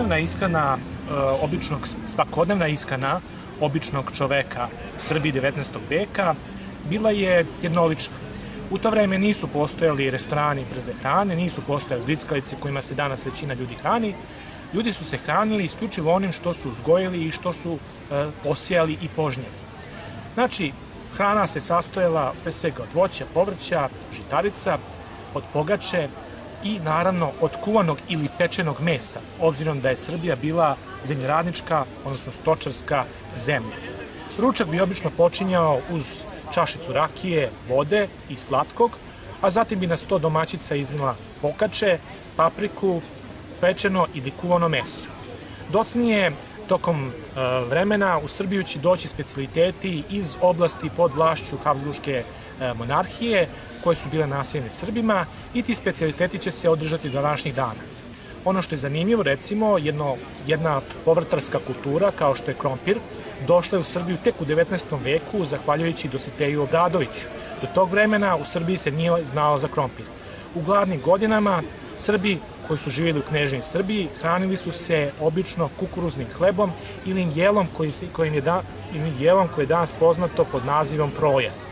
osnovna ishrana svakodnevna ishrana običnog čoveka u Srbiji 19. veka bila je jednolična. U to vreme nisu postojali restorani brze hrane, nisu postojali grickalice kojima se danas većina ljudi hrani. Ljudi su se hranili isključivo onim što su uzgojili i što su posijali i požnjeli. Znači, hrana se sastojala pre svega od voća, povrća, žitarica, od pogače i naravno od kuvanog ili pečenog mesa, obzirom da je Srbija bila zemljoradnička, odnosno stočarska zemlja. Ručak bi obično počinjao uz čašicu rakije, vode i slatkog, a zatim bi na sto domaćica iznela pokače, papriku, pečeno ili kuvano meso. Docnije, tokom vremena, u Srbiju će doći specijaliteti iz oblasti pod vlašću Habsburške monarhije, koje su bile naseljene Srbima, i ti specijaliteti će se održati do današnjih dana. Ono što je zanimljivo, recimo, jedna povrtarska kultura, kao što je krompir, došla je u Srbiju tek u 19. veku, zahvaljujući Dositeju Obradoviću. Do tog vremena u Srbiji se nije znalo za krompir. U gladnim godinama Srbi koji su živjeli u knežnoj Srbiji hranili su se obično kukuruznim hlebom ili jelom koje je danas poznato pod nazivom proja.